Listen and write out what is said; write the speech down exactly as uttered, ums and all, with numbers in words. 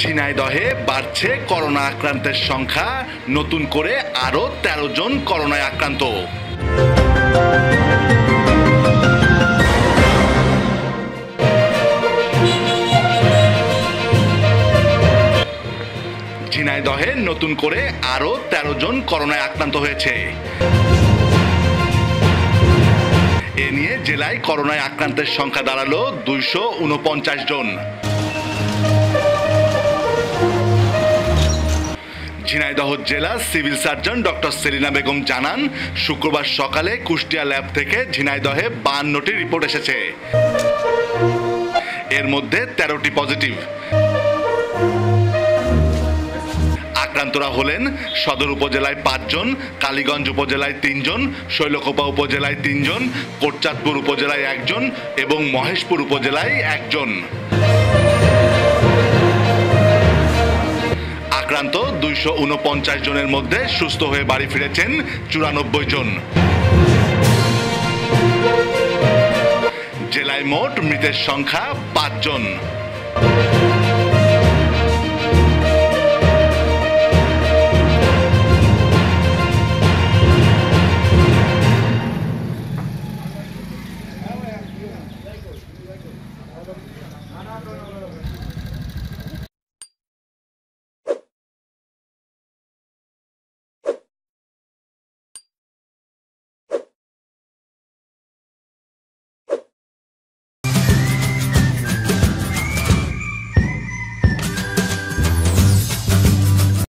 ঝিনাইদহে বাড়ছে করোনা আক্রান্তের সংখ্যা, নতুন করে আরো তেরো জন করোনায় আক্রান্ত। ঝিনাইদহে নতুন করে আরো তেরো জন করোনায় আক্রান্ত হয়েছে। এ নিয়ে জেলায় করোনায় আক্রান্তের সংখ্যা দাঁড়ালো দুইশো উনপঞ্চাশ জন। ঝিনাইদহ জেলা civil surgeon doctor Selina Begum জানান, শুক্রবার সকালে কুষ্টিয়া ল্যাব থেকে ঝিনাইদহে বাহান্নটি রিপোর্ট এসেছে। এর মধ্যে তেরোটি পজিটিভ। আক্রান্তরা হলেন সদর উপজেলায় পাঁচজন, কালীগঞ্জ উপজেলায় তিনজন, শৈলকুপা উপজেলায় তিনজন, কোটচাঁদপুর উপজেলায় একজন এবং মহেশপুর উপজেলায় একজন। আক্রান্ত দুইশো উনপঞ্চাশ জনের মধ্যে সুস্থ হয়ে বাড়ি ফিরেছেন চুরানব্বই জন। জেলায় মোট মৃতের সংখ্যা পাঁচ জন।